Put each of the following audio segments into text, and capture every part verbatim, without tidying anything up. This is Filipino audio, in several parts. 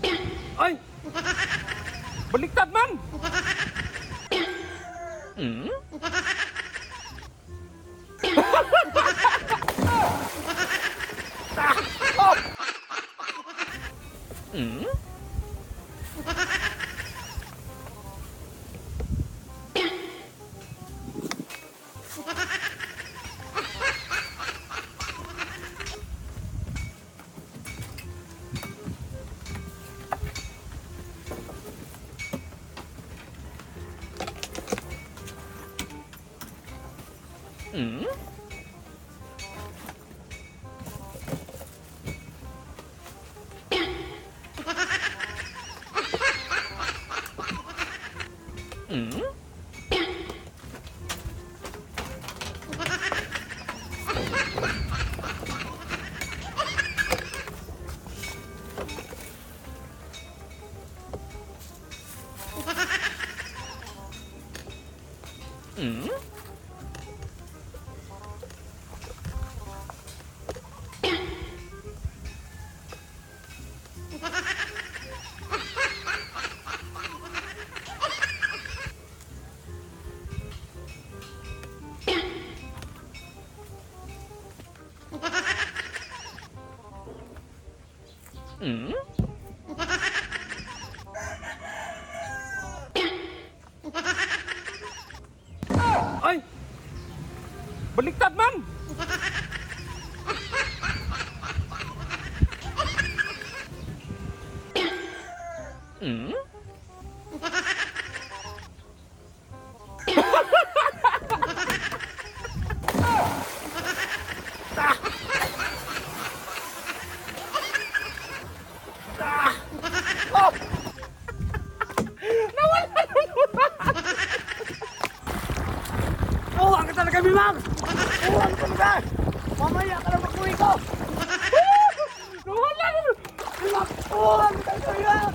Ay! Baliktad man! Hmm? Hmm? Hmm? Hmm? Hmm? Hmm? Ay! Baliktad man! Hmm? Buwang ka talaga, Bimang! Buwang ka talaga! Mamaya ka lang mag-uwi ko! Nawala na! Bimang! Buwang ka talaga, Bimang!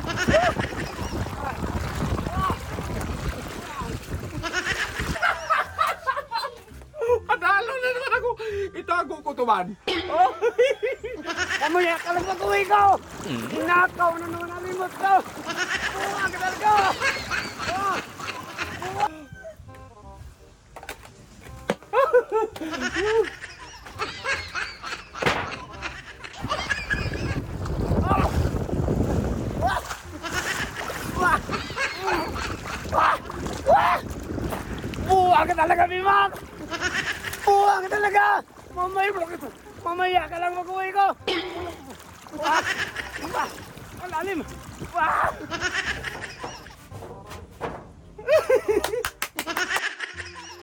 Panalo na naman ako! Itago ko to man! Oh. Mamaya ka lang mag-uwi ko! Inakaw na naman ang limot ko! Buwang ka talaga! Ah! Buwang ka talaga, Bimang! Buwang ka talaga! Mamaya, mamaya ka lang mag-uwi ko! Wah! Wah! Ang lalim! Wah!